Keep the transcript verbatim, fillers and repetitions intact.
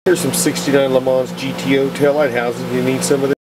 Here's some sixty-nine Lemans G T O taillight housing. You need some of this.